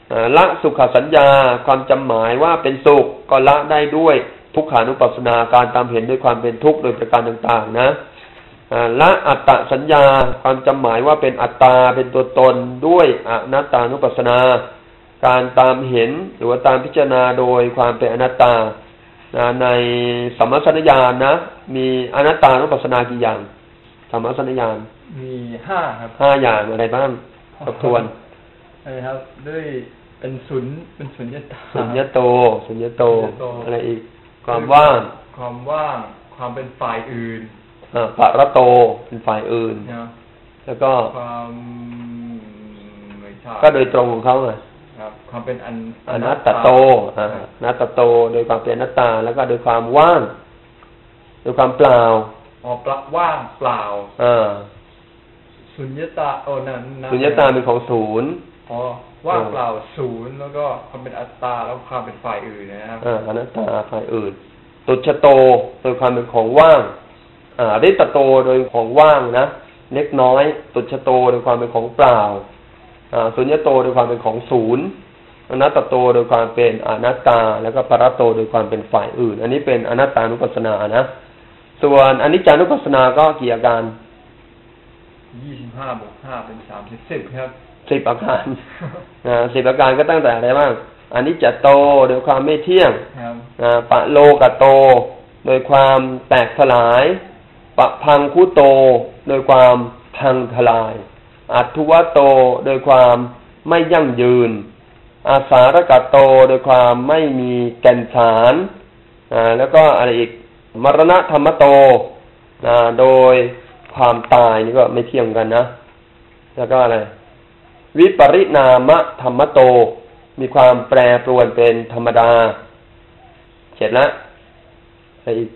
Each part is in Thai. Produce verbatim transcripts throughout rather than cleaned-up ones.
ละสุขสัญญาความจำหมายว่าเป็นสุขก็ละได้ด้วยทุกขานุปัสสนาการตามเห็นด้วยความเป็นทุกข์โดยประการต่างๆนะละอัตตสัญญาความจำหมายว่าเป็นอัตตาเป็นตัวตนด้วยอนัตตานุปัสสนาการตามเห็นหรือว่าตามพิจารณาโดยความเป็นอนัตตาในสัมมาสัญญาณนะมีอนัตตานุปัสสนากี่อย่างสัมมาสัญญาณมีห้าครับห้าอย่างอะไรบ้างทบทวนอะไรครับด้วยเป็นศูนย์เป็นสุญญตาสุญญโตสุญญโตอะไรอีกความว่างความว่างความเป็นฝ่ายอื่นอ่าปะระโตเป็นฝ่ายอื่นแล้วก็ความไม่ใช่ก็โดยตรงของเขาไงครับความเป็นอันอนัตตโตอ่าอนัตตโตโดยความเป็นอนัตตาแล้วก็โดยความว่างโดยความเปล่าอ๋อเปล่าว่างเปล่าอ่าสุญญตาโอ้นั่นสุญญตาเป็นของศูนย์อ๋อว่างเปล่าศูนย์แล้วก็ความเป็นอัตตาแล้วความเป็นฝ่ายอื่นนะครับอ่าอนัตตาฝ่ายอื่นตุจฉโตโดยความเป็นของว่างอ่าริตโตโดยของว่างนะเล็กน้อยตุจฉโตโดยความเป็นของเปล่าอ่าสุญญโตโดยความเป็นของศูนย์อนัตตโตโดยความเป็นอนัตตาแล้วก็ปรโตโดยความเป็นฝ่ายอื่นอันนี้เป็นอนัตตานุปัสสนานะส่วนอนิจจานุปัสสนาก็กี่อาการยี่สิบห้าบวกห้าเป็นสามสิบสิบครับสิบอาการอ่าสิบอาการก็ตั้งแต่อะไรบ้างอนิจจโตโดยความไม่เที่ยงอ่าปะโลกโตโดยความแตกสลายปะพังคุโตโดยความพังทลายอัตถุวโตโดยความไม่ยั่งยืนอาสารกโตโดยความไม่มีแก่นสารอ่าแล้วก็อะไรอีกมรณะธรรมโตอ่าโดยความตายนี่ก็ไม่เที่ยงกันนะแล้วก็อะไรวิปริณามะธรรมโตมีความแปรปรวนเป็นธรรมดาเสร็จแล้วอะไรอีก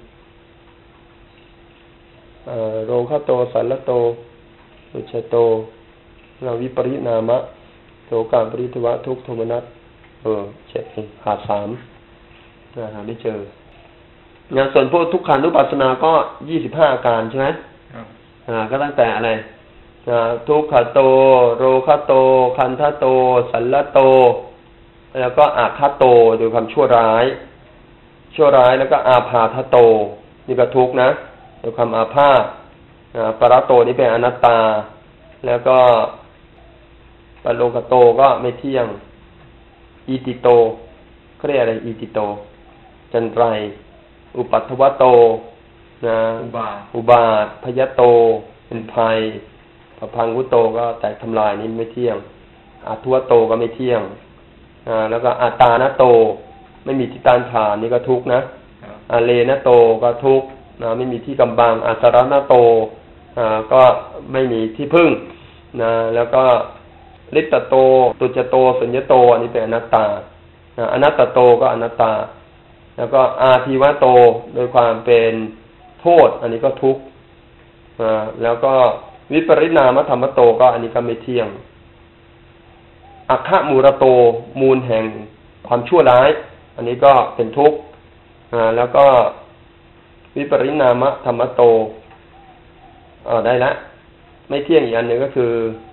โรคโตสัลลโตตุชโตเราวิปริณามะโสกาปริทวะทุกขโทมนัสเออเจ็ดขาดสามนะหาไม่เจองานส่วนพวกทุกขานุปัสสนาก็ยี่สิบห้าอาการใช่ไหมอ่าก็ตั้งแต่อะไรทุกขโตโรคโตคันธโตสัลลโตแล้วก็อาฆาโตโดยความชั่วร้ายชั่วร้ายแล้วก็อาพาทโตนี่ก็ทุกข์นะโดยความอาพาธปรโตนี่เป็นอนัตตาแล้วก็ปโลกโตก็ไม่เที่ยงอีติโตเขาเรียกอะไรอีติโตจันไรอุปัฏฐวโตนะอุบาทอุบาทพยโตเป็นภัยพพังคุโตก็แตกทำลายนี่ไม่เที่ยงอาทุวโตก็ไม่เที่ยงอ่าแล้วก็อาตานะโตไม่มีที่ต้านทานนี่ก็ทุกข์นะอาเลนะโตก็ทุกข์นะไม่มีที่กำบังอาสารนะโตอ่าก็ไม่มีที่พึ่งนะแล้วก็ลิตตโตตุจโตสุญญโตอันนี้เป็นอนัตตานะอนัตตโตก็อนัตตาแล้วก็อาทีวะโตโดยความเป็นโทษอันนี้ก็ทุกข์อ่าแล้วก็วิปริณามธรรมโตก็อันนี้ก็ไม่เที่ยงอัคคะมูรโตมูลแห่งความชั่วร้ายอันนี้ก็เป็นทุกข์อ่าแล้วก็วิปริณามธรรมโตอ่าได้ละไม่เที่ยงอีกอันหนึ่งก็คือ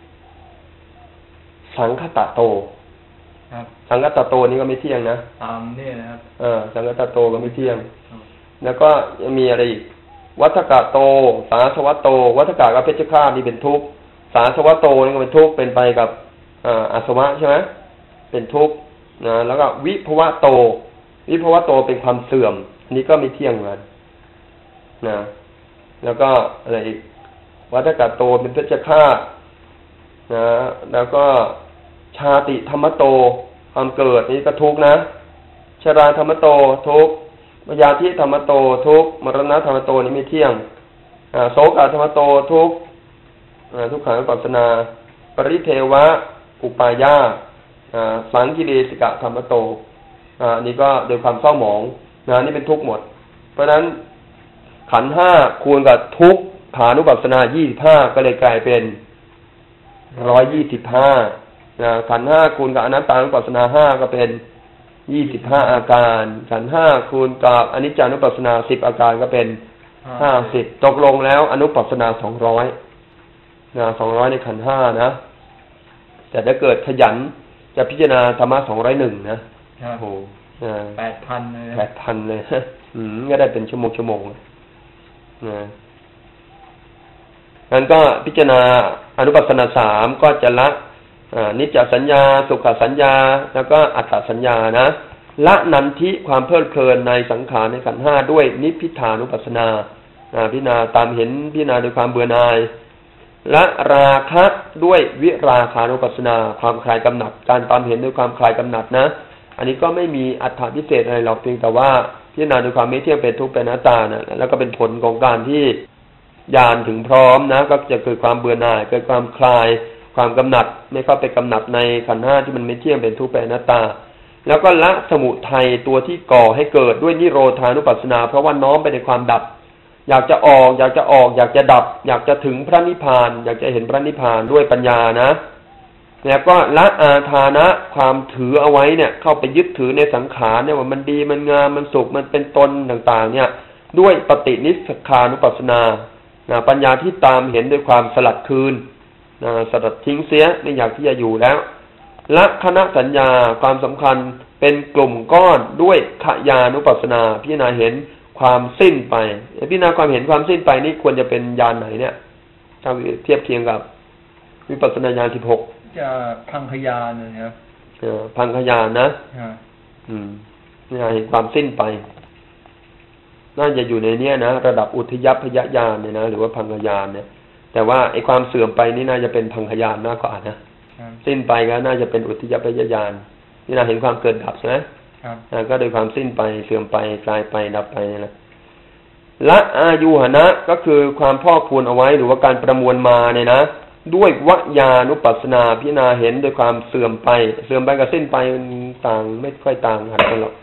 สังคตโตครับสังคตโตนี้ก็ไม่เที่ยงนะตามนี่นะครับเออสังคตโตก็ไม่เที่ยงแล้วก็ยังมีอะไรอีกวัฏกะโตสาสวะโตวัฏกะกับเพชฌฆาตนี่เป็นทุกข์สาสวะโตนี่ก็เป็นทุกข์เป็นไปกับอ่าอาสวะใช่ไหมเป็นทุกข์นะแล้วก็วิภวะโตวิภวะโตเป็นความเสื่อมอันนี้ก็ไม่เที่ยงเหมือนกันนะแล้วก็อะไรอีกวัฏกะโตเป็นเพชฌฆาตนะแล้วก็ชาติธรรมโตความเกิดนี่ก็ทุกข์นะชราธรรมโตทุกข์มยาธิธรรมโตทุกข์มรณะธรรมโตนี่ไม่เที่ยงโสกธรรมโตทุกข์ทุกขังปัสสนาปริเทวะอุปายาสังกิเลสิกะธรรมโตอันนี้ก็โดยความเศร้าหมองนะนี่เป็นทุกข์หมดเพราะฉะนั้นขันธ์ห้าคูณกับทุกขานุปัสสนายี่สิบห้าก็เลยกลายเป็นร้อยยี่สิบห้าขันธ์ห้าคูณกับอนัตตานุปัสสนาห้าก็เป็นยี่สิบห้าอาการขันธ์ห้าคูณกับอนิจจานุปัสสนาสิบอาการก็เป็นห้าสิบตกลงแล้วอนุปัสสนาสองร้อยนะสองร้อยในขันธ์ห้านะแต่ถ้าเกิดขยันจะพิจารณาธรรมะสองร้อยหนึ่งนะโอ้โหแปดพันเลยแปดพันเลยอืมก็ได้เป็นชั่วโมงชั่วโมงนะงั้นก็พิจารณาอนุปัสสนาสามก็จะละนิจจสัญญาสุขสัญญาแล้วก็อัตตสัญญานะละนันทิความเพลิดเพลินในสังขารในขันธ์ห้าด้วยนิพพิทานุปัสสนาพิจารณาตามเห็นพิจารณาด้วยความเบื่อหน่ายละราคะด้วยวิราคานุปัสสนาความคลายกำหนัดการตามเห็นด้วยความคลายกำหนัดนะอันนี้ก็ไม่มีอัตถะพิเศษอะไรหรอกเพียงแต่ว่าพิจารณาด้วยความไม่เที่ยงเป็นทุกข์เป็นอนัตตานะแล้วก็เป็นผลของการที่ญาณถึงพร้อมนะก็จะเกิดความเบื่อหน่ายเกิดความคลายความกำหนัดไม่เข้าไปกำหนัดในขันธ์ห้าที่มันไม่เที่ยงเป็นทุกข์เป็นอนัตตาแล้วก็ละสมุทัยตัวที่ก่อให้เกิดด้วยนิโรธานุปัสสนาเพราะว่าน้อมไปในความดับอยากจะออกอยากจะออกอยากจะดับอยากจะถึงพระนิพพานอยากจะเห็นพระนิพพานด้วยปัญญานะแล้วก็ละอาทานะความถือเอาไว้เนี่ยเข้าไปยึดถือในสังขารเนี่ยว่ามันดีมันงามมันสุขมันเป็นตนต่างๆเนี่ยด้วยปฏินิสสคานุปัสสนานะปัญญาที่ตามเห็นด้วยความสลัดคืนนะสลัดทิ้งเสียไม่อยากที่จะอยู่แล้วละคณะสัญญาความสำคัญเป็นกลุ่มก้อนด้วยขญานุปัสสนาพิจารณาเห็นความสิ้นไปพิจารณาความเห็นความสิ้นไปนี่ควรจะเป็นญาณไหนเนี่ยถ้าเทียบเคียงกับวิปัสสนาญาณสิบหกจะพังคญาณนะครับเออพังคญาณนะอืมนี่เห็นความสิ้นไปน่าจะอยู่ในเนี้ยนะระดับอุทยัพพยญาณเนี่ยนะหรือว่าพังคญาณเนี่ยแต่ว่าไอ้ความเสื่อมไปนี่น่าจะเป็นพังคญาณมากกว่านะสิ้นไปก็น่าจะเป็นอุทยัพพยญาณนี่น่าเห็นความเกิดดับใช่ไหมก็โดยความสิ้นไปเสื่อมไปกลายไปดับไปนี่แหละละอายุหนะก็คือความพอกพูนเอาไว้หรือว่าการประมวลมาเนี่ยนะด้วยวยานุปัสสนาพิจารณาเห็นโดยความเสื่อมไปเสื่อมไปกับสิ้นไปมันต่างไม่ค่อยต่างกันหรอก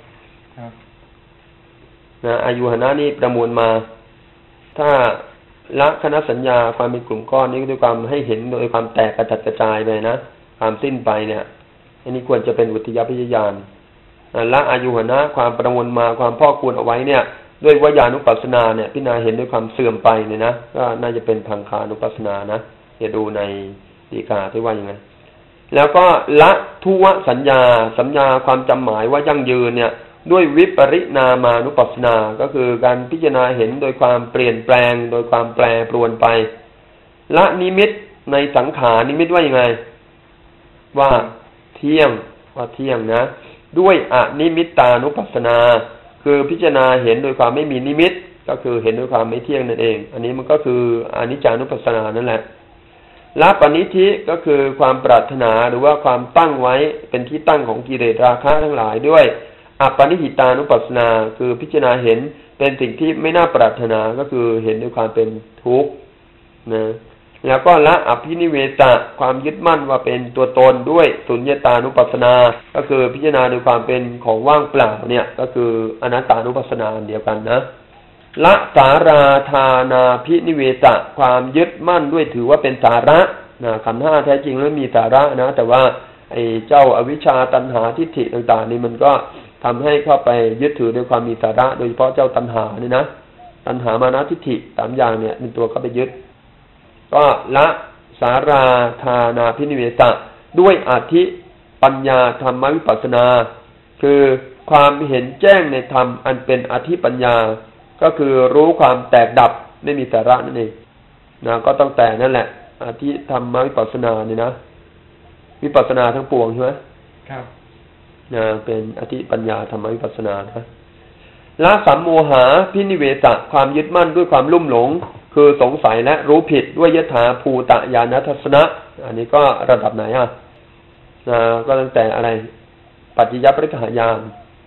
นะอายุหนะนี่ประมวลมาถ้าละคณะสัญญาความเป็นกลุ่มก้อนนี้ด้วยความให้เห็นโดยความแตกกระจัดกระจายไปนะความสิ้นไปเนี่ยอันนี้ควรจะเป็นอุทยัพพยญาณละอายุหนะความประมวลมาความพอกพูนเอาไว้เนี่ยด้วยวยานุปัสสนาเนี่ยพิจารณาเห็นด้วยความเสื่อมไปเนี่ยนะก็น่าจะเป็นพังคานุปัสสนานะจะดูในฎีกาที่ว่ายังไงแล้วก็ละทุวสัญญาสัญญาความจำหมายว่ายั่งยืนเนี่ยด้วยวิปริณามานุปัสสนาก็คือการพิจารณาเห็นโดยความเปลี่ยนแปลงโดยความแปรปรวนไปละนิมิตในสังขารนิมิตว่ายังไงว่าเที่ยงว่าเที่ยงนะด้วยอนิมิตตานุปัสสนาคือพิจารณาเห็นโดยความไม่มีนิมิตก็คือเห็นด้วยความไม่เที่ยงนั่นเองอันนี้มันก็คืออนิจจานุปัสสนานั่นแหละละปณิธิก็คือความปรารถนาหรือว่าความตั้งไว้เป็นที่ตั้งของกิเลสราคะทั้งหลายด้วยอปณิหิตานุปัสสนาคือพิจารณาเห็นเป็นสิ่งที่ไม่น่าปรารถนาก็คือเห็นด้วยความเป็นทุกข์นะแล้วก็ละอภินิเวสะความยึดมั่นว่าเป็นตัวตนด้วยสุญญตานุปัสสนาก็คือพิจารณาโดยความเป็นของว่างเปล่าเนี่ยก็คืออนัตตานุปัสสนาเดียวกันนะละสาราธานาภินิเวสะความยึดมั่นด้วยถือว่าเป็นสาระนะขันธ์ห้าแท้จริงแล้วมีสาระนะแต่ว่าไอ้เจ้าอวิชชาตัณหาทิฏฐิต่างๆนี่มันก็ทำให้เข้าไปยึดถือด้วยความมีสาระโดยเฉพาะเจ้าตัณหานี่นะตัณหามานะทิฏฐิสามอย่างเนี่ยเป็นตัวเข้าไปยึดก็ละสาราธานาภินิเวสะด้วยอธิปัญญาธรรมวิปัสสนาคือความเห็นแจ้งในธรรมอันเป็นอธิปัญญาก็คือรู้ความแตกดับไม่มีสาระนั่นเองนะก็ต้องแต่นั่นแหละอธิธรรมวิปัสสนานี่นะวิปัสสนาทั้งปวงใช่ไหมครับนะเป็นอธิปัญญาธรรมวิปัสสนานะละสัมโมหะภินิเวสะความยึดมั่นด้วยความลุ่มหลงคือสงสัยและรู้ผิดด้วยยถาภูตญาณทัสสนะอันนี้ก็ระดับไหนอ่ะนะก็ตั้งแต่อะไรปัจจยปริฆายาน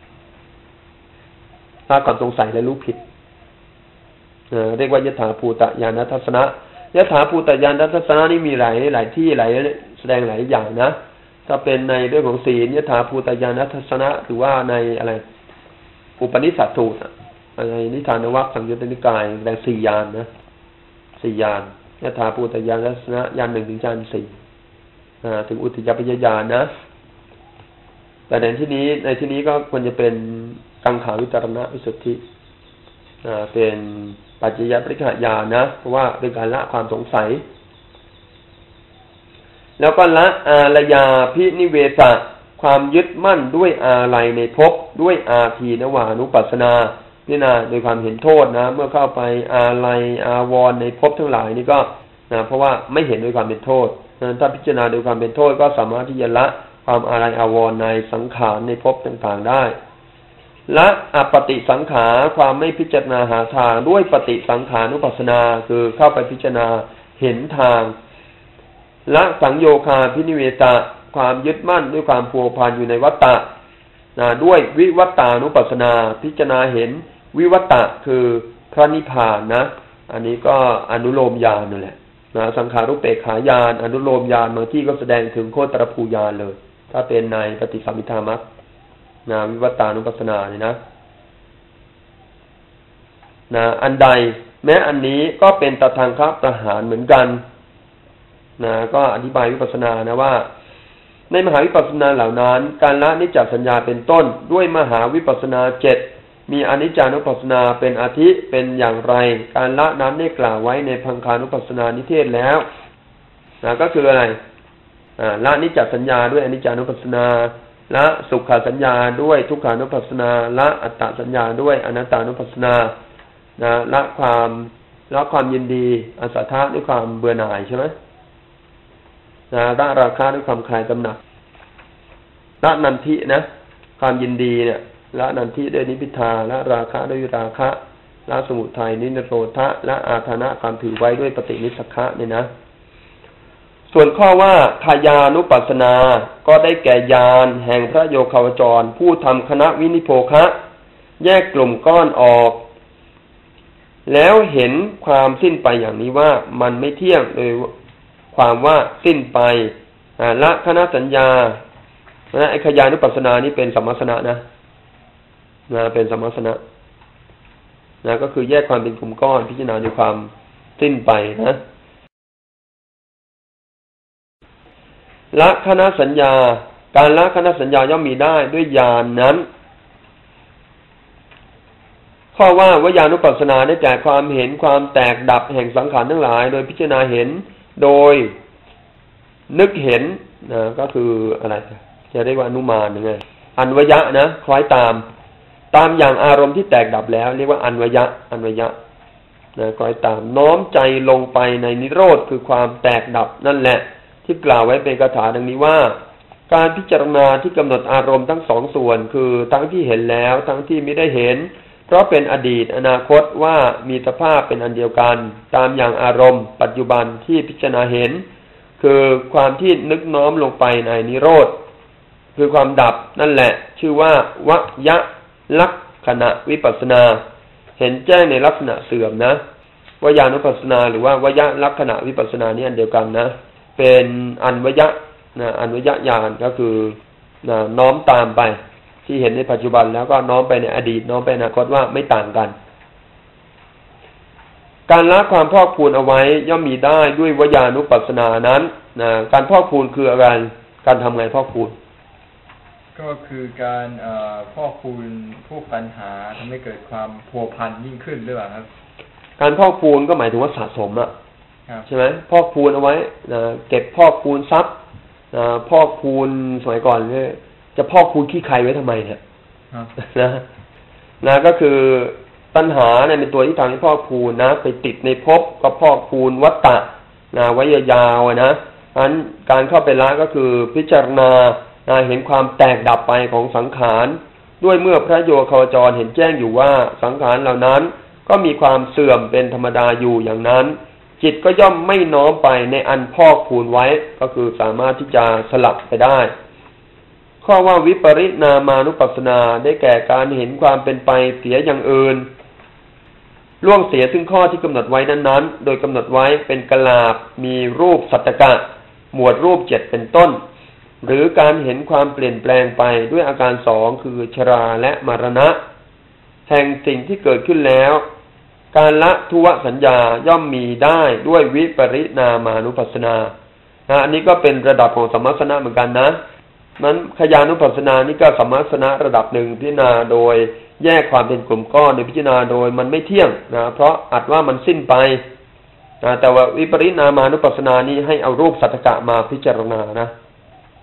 ถ้าก่อนสงสัยและรู้ผิดเรียกว่ายถาภูตญาณทัสสนะยถาภูตญาณทัสสนะนี่มีหลายหลายที่หลายแสดงหลายอย่างนะถ้าเป็นในเรื่องของศีลยถาภูตญาณทัสสนะหรือว่าในอะไรอุปนิสัตสูตรอะไรนิทานวรรคสังยุตตนิกายแบ่งสี่ญาณนะสี่ญาณยถาภูตญาณทัสสนะญาณหนึ่งถึงญาณสี่ถึงอุทยัพพยญาณนะแต่ในที่นี้ในที่นี้ก็ควรจะเป็นกังขาวิจารณวิสุทธิเป็นปัจจยปริฆายานนะเพราะว่าเป็นการละความสงสัยแล้วก็ละอารยาภินิเวสะความยึดมั่นด้วยอาลัยในภพด้วยอาทีนวานุปัสสนาพิจารณาโดยความเห็นโทษนะเมื่อเข้าไปอาลัยอาวรณ์ในภพทั้งหลายนี่ก็นะเพราะว่าไม่เห็นด้วยความเป็นโทษถ้าพิจารณาโดยความเป็นโทษก็สามารถที่จะละความอาลัยอาวรณ์ในสังขารในภพต่างๆได้ละอปฏิสังขารความไม่พิจารณาหาทางด้วยปฏิสังขานุปัสสนาคือเข้าไปพิจารณาเห็นทางละสังโยคาพินิเวตะความยึดมั่นด้วยความพัวพันอยู่ในวัฏฏะนะด้วยวิวัตตานุปัสสนาพิจารณาเห็นวิวัตตะคือพระนิพพานนะอันนี้ก็อนุโลมญาณนั่นแหละนะสังขารุปเปกขายานอนุโลมญาณบางที่ก็แสดงถึงโคตรภูญาณเลยถ้าเป็นในปฏิสัมภิทามัคนะวิวัตตานุปัสสนาเนี่ยนะนะอันใดแม้อันนี้ก็เป็นตถาคตประหารเหมือนกันนะก็อธิบายวิปัสสนานะว่าในมหาวิปัสสนาเหล่านั้นการละนิจจสัญญาเป็นต้นด้วยมหาวิปัสสนาเจ็ดมีอนิจจานุปัสสนาเป็นอาทิเป็นอย่างไรการละนั้นได้กล่าวไว้ในพังคานุปัสสนานิเทศแล้วนะก็คืออะไรอ่าละนิจจสัญญาด้วยอนิจจานุปัสสนาละสุขสัญญาด้วยทุกขานุปัสสนาละอัตตสัญญาด้วยอนัตตานุปัสสนานะละความละความยินดีอสัทธะด้วยความเบื่อหน่ายใช่ไหมนะละราคะด้วยความคลายกำหนัดละนันทินะความยินดีเนี่ยละนันทิด้วยนิพพิทาละราคะด้วยราคะละสมุทัยนิโรธะละอาทานะความถือไว้ด้วยปฏินิสสขะเนี่ยนะส่วนข้อว่าทายานุปัสสนาก็ได้แก่ญาณแห่งพระโยคาวจรผู้ทำคณะวินิโพคะแยกกลุ่มก้อนออกแล้วเห็นความสิ้นไปอย่างนี้ว่ามันไม่เที่ยงโดยความว่าสิ้นไปละคณะสัญญานะไอ้ขยานุปัสสนานี่เป็นสัมมัสสนะนะนะเป็นสัมมัสสนะนะก็คือแยกความเป็นกลุ่มก้อนพิจารณาด้วยความสิ้นไปนะละคณะสัญญาการละคณะสัญญาย่อมมีได้ด้วยญาณ น, นั้นข้อว่าวิญญาณุปัสสนาได้แก่ความเห็นความแตกดับแห่งสังขารทั้งหลายโดยพิจารณาเห็นโดยนึกเห็นนะก็คืออะไรจะเรียกว่าอนุมานยังไงอันวยะนะคล้อยตามตามอย่างอารมณ์ที่แตกดับแล้วเรียกว่าอันวยะอันวยะนะคล้อยตามน้อมใจลงไปในนิโรธคือความแตกดับนั่นแหละที่กล่าวไว้เป็นคาถาดังนี้ว่าการพิจารณาที่กำหนดอารมณ์ทั้งสองส่วนคือทั้งที่เห็นแล้วทั้งที่ไม่ได้เห็นเพราะเป็นอดีตอนาคตว่ามีสภาพเป็นอันเดียวกันตามอย่างอารมณ์ปัจจุบันที่พิจารณาเห็นคือความที่นึกน้อมลงไปในนิโรธคือความดับนั่นแหละชื่อว่าวยะลักขณะวิปัสสนาเห็นแจ้งในลักษณะเสื่อมนะวิญญาณุปัสสนาหรือว่าวยะลักขณะวิปัสสนานี่อันเดียวกันนะเป็นอันวยะนะอันวยะญาณก็คือนะน้อมตามไปที่เห็นในปัจจุบันแล้วก็น้อมไปในอดีตน้อมไปอนาคตว่าไม่ต่างกันการละความพอกพูนเอาไว้ย่อมมีได้ด้วยวิญญาณุปัสสนานั้นนะการพอกพูนคืออะไรการทำไงพอกพูนก็คือการเอ่อพอกพูนพวกปัญหาทำให้เกิดความพัวพันยิ่งขึ้นหรือเปล่าครับการพอกพูนก็หมายถึงว่าสะสมอะใช่ไหมพอกพูนเอาไว้นะเก็บพอกพูนทรัพย์นะพอกพูนสมัยก่อนเนี่ยจะพอกพูนขี้ใครไว้ทำไมเนี่ยนะนะก็คือตัณหาเนี่ยเป็นตัวที่ทำให้พอกพูนนะไปติดในภพก็พอกพูนวัฏฏะนะไว้ยาวๆนะฉะนั้นการเข้าไปละก็คือพิจารณานะเห็นความแตกดับไปของสังขารด้วยเมื่อพระโยคาวจรเห็นแจ้งอยู่ว่าสังขารเหล่านั้นก็มีความเสื่อมเป็นธรรมดาอยู่อย่างนั้นจิตก็ย่อมไม่น้อมไปในอันพอกพูนไว้ก็คือสามารถที่จะสลับไปได้ข้อว่าวิปริณามานุปัสสนาได้แก่การเห็นความเป็นไปเสียอย่างอื่นล่วงเสียซึ่งข้อที่กำหนดไว้นั้นๆโดยกำหนดไว้เป็นกลาบมีรูปสัตตกะหมวดรูปเจ็ดเป็นต้นหรือการเห็นความเปลี่ยนแปลงไปด้วยอาการสองคือชราและมรณะแห่งสิ่งที่เกิดขึ้นแล้วการละทุวสัญญาย่อมมีได้ด้วยวิปริณามานุปัสสนานะอันนี้ก็เป็นระดับของสัมมัสสนะเหมือนกันนะนั้นขยานุปัสสนานี่ก็สัมมัสสนะระดับหนึ่งพิจารณาโดยแยกความเป็นกลุ่มก้อนโดยพิจารณาโดยมันไม่เที่ยงนะเพราะอัดว่ามันสิ้นไปนะแต่ว่าวิปริณามานุปัสสนานี้ให้เอารูปสัตตกะมาพิจารณานะ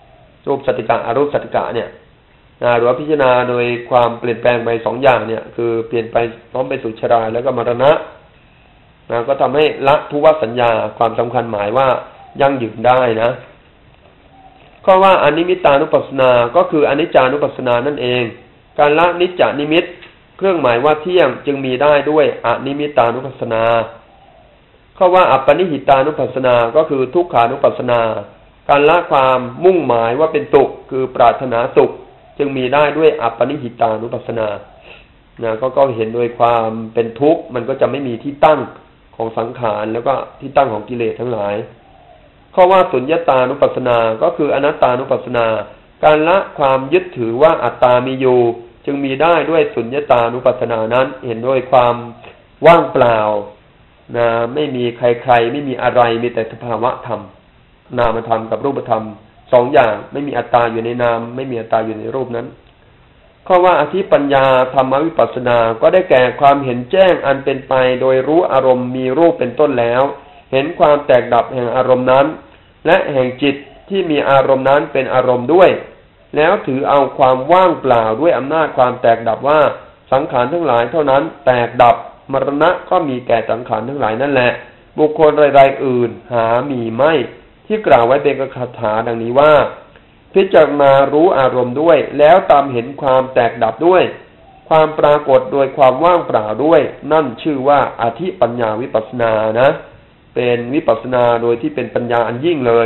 รูปสัตติกะอรูปสัตติกะเนี่ยนะหรือว่าพิจารณาโดยความเปลี่ยนแปลงไปสองอย่างเนี่ยคือเปลี่ยนไปพร้อมไปสู่ชราแล้วก็มรณะนะก็ทำให้ละทุวสัญญาความสำคัญหมายว่ายั่งยืนได้นะก็ว่าอนิมิตานุปัสสนาก็คืออนิจจานุปัสสนานั่นเองการละนิจจานิมิตเครื่องหมายว่าเที่ยงจึงมีได้ด้วยอนิมิตานุปัสสนาข้อว่าอัปปนิหิตานุปัสสนาก็คือทุกขานุปัสสนาการละความมุ่งหมายว่าเป็นสุขคือปรารถนาสุขจึงมีได้ด้วยอัปปนิหิตานุปัสสนานะก็ก็เห็นโดยความเป็นทุกข์มันก็จะไม่มีที่ตั้งของสังขารแล้วก็ที่ตั้งของกิเลสทั้งหลายข้อว่าสุญญตานุปัสสนาก็คืออนัตตานุปัสสนาการละความยึดถือว่าอัตตามีอยู่จึงมีได้ด้วยสุญญตานุปัสสนานั้นเห็นด้วยความว่างเปล่านะไม่มีใครๆไม่มีอะไรมีแต่สภาวะธรรมนามธรรมกับรูปธรรมสองอย่างไม่มีอัตตาอยู่ในนามไม่มีอัตตาอยู่ในรูปนั้นข้อว่าอธิปัญญาธรรมวิปัสสนาก็ได้แก่ความเห็นแจ้งอันเป็นไปโดยรู้อารมณ์มีรูปเป็นต้นแล้วเห็นความแตกดับแห่งอารมณ์นั้นและแห่งจิตที่มีอารมณ์นั้นเป็นอารมณ์ด้วยแล้วถือเอาความว่างเปล่าด้วยอำนาจความแตกดับว่าสังขารทั้งหลายเท่านั้นแตกดับมรณะก็มีแก่สังขารทั้งหลายนั่นแหละบุคคลรายๆอื่นหามีไม่ที่กล่าวไว้เป็นคาถาดังนี้ว่าพิจารณารู้อารมณ์ด้วยแล้วตามเห็นความแตกดับด้วยความปรากฏโดยความว่างเปล่าด้วยนั่นชื่อว่าอธิปัญญาวิปัสสนานะเป็นวิปัสสนาโดยที่เป็นปัญญาอันยิ่งเลย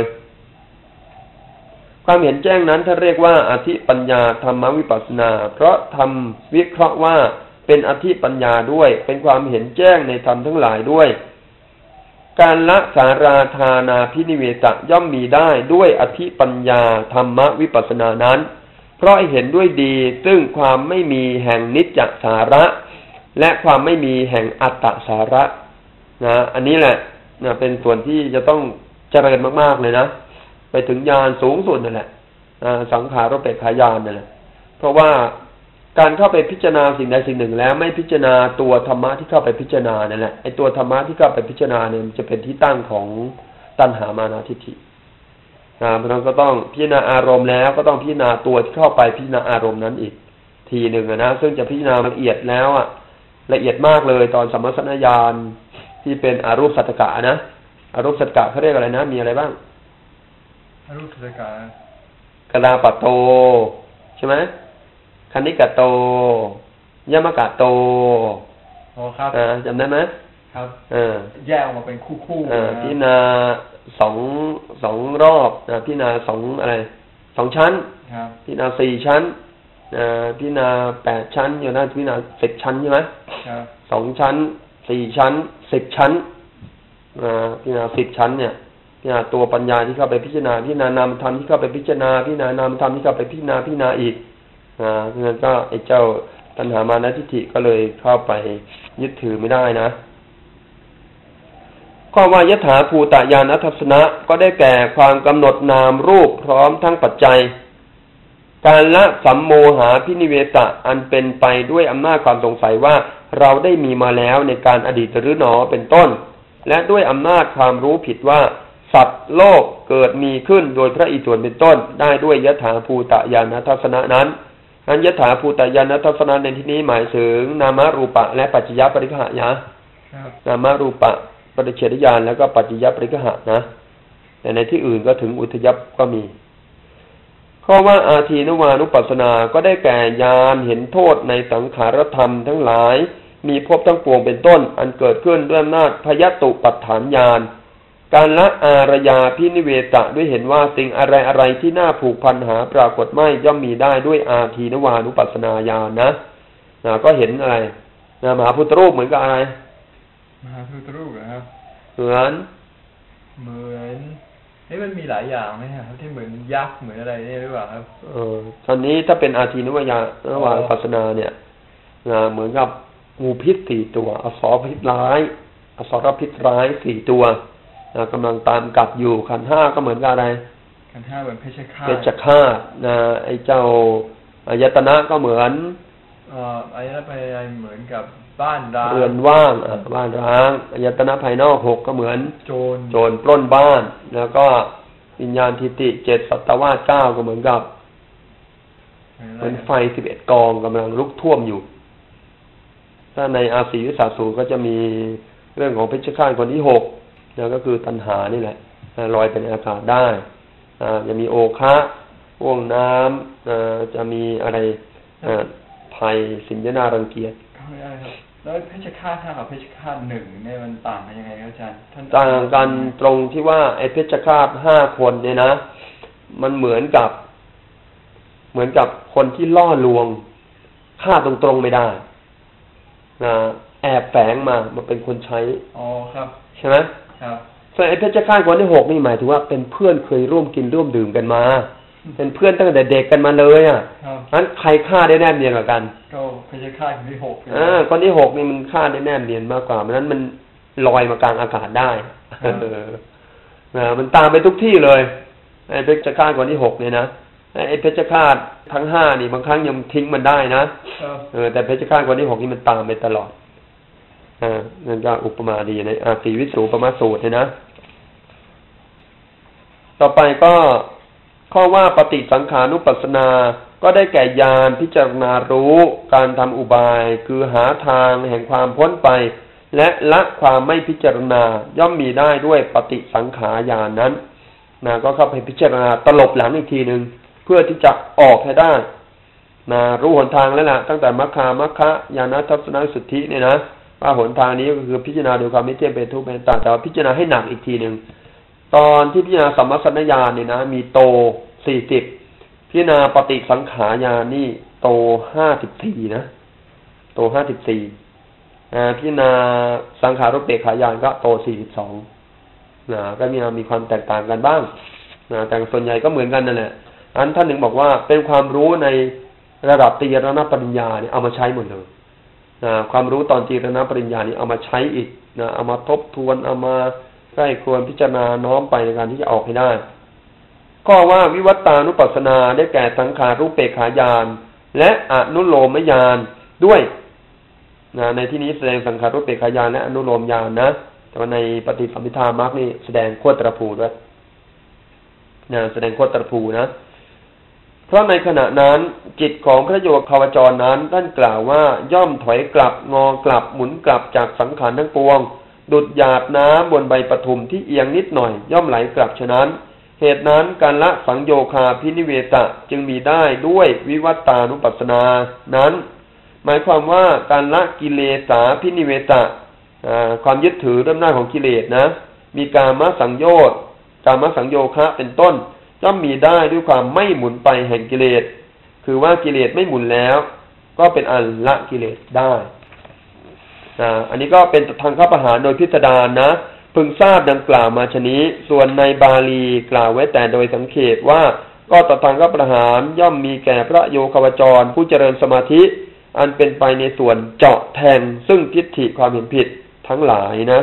ความเห็นแจ้งนั้นท่านเรียกว่าอธิปัญญาธรรมวิปัสสนาเพราะทำวิเคราะห์ว่าเป็นอธิปัญญาด้วยเป็นความเห็นแจ้งในธรรมทั้งหลายด้วยการละสาราธานาภินิเวสย่อมมีได้ด้วยอธิปัญญาธรรมวิปัสสนานั้นเพราะเห็นด้วยดีซึ่งความไม่มีแห่งนิจจสาระและความไม่มีแห่งอัตตสาระนะอันนี้แหละนะเป็นส่วนที่จะต้องเจริญมากๆเลยนะไปถึงญาณสูงสุดนั่นแหละสังขารอุเบกขาญาณนั่นแหละเพราะว่าการเข้าไปพิจารณาสิ่งใดสิ่งหนึ่งแล้วไม่พิจารณาตัวธรรมะที่เข้าไปพิจารณานั่นแหละไอ้ตัวธรรมะที่เข้าไปพิจารณาเนี่ยมันจะเป็นที่ตั้งของตัณหามานะทิฏฐินะเพราะฉะนั้นก็ต้องพิจารณาอารมณ์แล้วก็ต้องพิจารณาตัวที่เข้าไปพิจารณาอารมณ์นั้นอีกทีหนึ่งนะซึ่งจะพิจารณาละเอียดแล้วอ่ะละเอียดมากเลยตอนสัมมัสสนญาณที่เป็นอรูปสัตตกะนะอรูปสัตตกะเขาเรียกอะไรนะมีอะไรบ้างอรูปสัตตกะกลาปโตใช่ไหมคณิกะโตยมกะโตอ๋อครับจำได้ไหมครับแยกออกมาเป็นคู่ๆพิจารณาสองสองรอบพิจารณาสองอะไรสองชั้นพิจารณาสี่ชั้นพิจารณาแปดชั้นอยู่นะพิจารณาสิบชั้นใช่ไหมสองชั้นสี่ชั้นสิบชั้นพิจารณาสิบชั้นเนี่ยพิจารณาตัวปัญญาที่เข้าไปพิจารณาพิจารณานามธรรมที่เข้าไปพิจารณาพิจารณานามธรรมที่เข้าไปพิจารณาพิจารณาอีกอ่าเพราะฉะนั้นก็ไอ้เจ้าตัณหามานะทิฏฐิก็เลยเข้าไปยึดถือไม่ได้นะข้อว่ายถาภูตญาณทัศนะก็ได้แก่ความกำหนดนามรูปพร้อมทั้งปัจจัยการละสัมโมหาภินิเวสอันเป็นไปด้วยอำนาจความสงสัยว่าเราได้มีมาแล้วในการอดีตหรือหนอเป็นต้นและด้วยอำนาจความรู้ผิดว่าสัตว์โลกเกิดมีขึ้นโดยพระอิศวรเป็นต้นได้ด้วยยถาภูตญาณทัศนะนั้นอันยถาภูตญาณทัศนะในที่นี้หมายถึงนามรูปะและปัจจยปริฆะยะนามรูปะปฏิเฉทญาณแล้วก็ปัจจยปริฆะนะแต่ในที่อื่นก็ถึงอุทยัพก็มีข้อว่าอาทีนวานุปัสสนาก็ได้แก่ญาณเห็นโทษในสังขารธรรมทั้งหลายมีภพทั้งปวงเป็นต้นอันเกิดขึ้นด้วยอำนาจพยตุปัฏฐานญาณการละอารยาภินิเวสด้วยเห็นว่าสิ่งอะไรอะไรที่น่าผูกพันหาปรากฏไม่ย่อมมีได้ด้วยอาทีนวานุปัสสนาญาณนะนะก็เห็นอะไรนะมหาพุทธรูปเหมือนกับอะไรมหาพุทธรูปนะครับเหมือนเหมือนนี่มันมีหลายอย่างไหมครับที่เหมือนยักษ์เหมือนอะไรนี่หรือเปล่าครับเออตอนนี้ถ้าเป็นอาทีนวายานุวานุปัสสนาเนี่ยนะเหมือนกับงูพิษสี่ตัวอสรพิษร้ายอสรพิษร้ายสี่ตัวนะกำลังตามกัดอยู่ขันธ์ห้าก็เหมือนกับอะไรขันธ์ห้าเหมือนเพชฌฆาตเพชฌฆาตนะไอ้เจ้าอายตนะก็เหมือนเอ่ออายตนะภายในเหมือนกับบ้านร้างเรือนว่างอ่ะบ้านร้างอายตนะภายนอกหกก็เหมือนโจรโจรปล้นบ้านแล้วก็วิญญาณทิฏฐิเจ็ดสัตตวาสเก้าก็เหมือนกับเหมือนไฟสิบเอ็ดกองกำลังลุกท่วมอยู่ถ้าในอาศีวิสาสูตรก็จะมีเรื่องของเพชฌฆาตคนที่หกนะก็คือตัณหานี่แหละลอยเป็นอากาศได้จะมีโอคะว่วงน้ำจะมีอะไรภัยสิ่งที่น่ารังเกียจแล้วเพชฌฆาตห้ากับเพชฌฆาตหนึ่งเนี่ยมันต่างกันยังไงครับอาจารย์ต่างกันตรงที่ว่าไอ้เพชฌฆาตห้าคนเนี่ยนะมันเหมือนกับเหมือนกับคนที่ล่อลวงฆ่าตรงๆไม่ได้นะแอบแฝงมามาเป็นคนใช้อ๋อครับใช่ไหมครับส่วนไอ้เพชฌฆาตคนที่หกนี่หมายถึงว่าเป็นเพื่อนเคยร่วมกินร่วมดื่มกันมาเป็นเพื่อนตั้งแต่เด็กกันมาเลยอ่ะงั้นใครฆ่าได้แนบเนียนกว่ากันก็เพชฌฆาตคนที่หกอ่าคนที่หกนี่มันฆ่าได้แนบเนียนมากกว่าเพราะนั้นมันลอยมากลางอากาศได้เออนะมันตามไปทุกที่เลยไอ้เพชฌฆาตคนที่หกเนี่ยนะไอ้เพชฌฆาตทั้งห้านี่บางครั้งยังทิ้งมันได้นะเออแต่เพชฌฆาตคนที่หกนี่มันตามไปตลอดอ่านั่นก็อุปมาดีในอาศีวิสูปมาสูตรเนี่ยนะต่อไปก็ข้อว่าปฏิสังขานุปัสสนาก็ได้แก่ญาณพิจารณารู้การทำอุบายคือหาทางแห่งความพ้นไปและละความไม่พิจารณาย่อมมีได้ด้วยปฏิสังขารญาณนั้นนะก็เข้าไปพิจารณาตลบหลังอีกทีหนึ่งเพื่อที่จะออกให้ได้นะรู้หนทางแล้วนะตั้งแต่มัคคามัคคะญาณทัศนสุทธิเนี่ยนะว่าหนทางนี้ก็คือพิจารณาโดยความไม่เที่ยงเป็นทุกข์เป็นต่างแต่ว่าพิจารณาให้หนักอีกทีหนึ่งตอนที่พิจารณาสัมมัสสัญญาณเนี่ยนะมีโตสี่สิบพิจารณาปฏิสังขารญาณนี่โตห้าสิบสี่นะโตห้าสิบสี่พิจารณาสังขารุปเปกขายานก็โตสี่สิบสองนะก็มีมีความแตกต่างกันบ้างนะแต่ส่วนใหญ่ก็เหมือนกันนั่นแหละอันท่านหนึ่งบอกว่าเป็นความรู้ในระดับตรีรณปริญญาเนี่ยเอามาใช้หมดเลยนะความรู้ตอนตรีรณปริญญานี่เอามาใช้อีกนะเอามาทบทวนเอามาใกล้ควรพิจารณาน้อมไปในการที่จะออกให้ได้ก็ว่าวิวัตตานุปัสสนาได้แก่สังขารุปเปกขายานและอนุโลมญาณด้วยนะในที่นี้แสดงสังขารุปเปกขายานและอนุโลมญาณนะแต่ว่าในปฏิสัมภิทามรรคนี่แสดงโคตรภูด้วยนะแสดงโคตรภูนะเพราะในขณะนั้นจิตของพระโยคาวจรนั้นท่านกล่าวว่าย่อมถอยกลับงอกลับหมุนกลับจากสังขารทั้งปวงดุจหยาดน้ำบนใบปทุมที่เอียงนิดหน่อยย่อมไหลกลับฉะนั้นเหตุนั้นการละสังโยคาพินิเวตะจึงมีได้ด้วยวิวัตตานุปัสสนานั้นหมายความว่าการละกิเลสาพินิเวตะความยึดถือเรื่องหน้าของกิเลสนะมีกามสังโยชน์กามสังโยคะเป็นต้นย่อมมีได้ด้วยความไม่หมุนไปแห่งกิเลสคือว่ากิเลสไม่หมุนแล้วก็เป็นอันละกิเลสได้อันนี้ก็เป็นทางข้อประหารโดยพิสดารนะพึงทราบดังกล่าวมาชนี้ส่วนในบาลีกล่าวไว้แต่โดยสังเขปว่าก็ตทางข้อประหารย่อมมีแก่พระโยคาวจรผู้เจริญสมาธิอันเป็นไปในส่วนเจาะแทงซึ่งทิฏฐิความเห็นผิดทั้งหลายนะ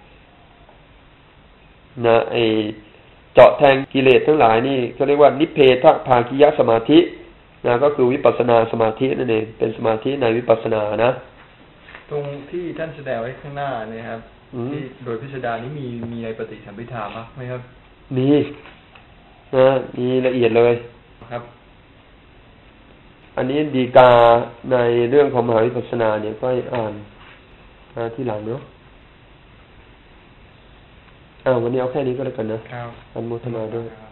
นะไอเจาะแทงกิเลสทั้งหลายนี่เขาเรียกว่านิเพทภาคิยสมาธินะก็คือวิปัสสนาสมาธินั่นเองเป็นสมาธิในวิปัสสนานะตรงที่ท่านแสดงไว้ข้างหน้าเนี่ยครับที่โดยพิสดารนี้มีมีในปฏิสัมภิธามไหมครับมีนะมีละเอียดเลยครับอันนี้ดีกาในเรื่องของมหาวิปัสสนาเนี่ยก็อ่านที่หลังเนาะอ้าววันนี้เอาแค่นี้ก็แล้วกันนะอนุโมทนาด้วย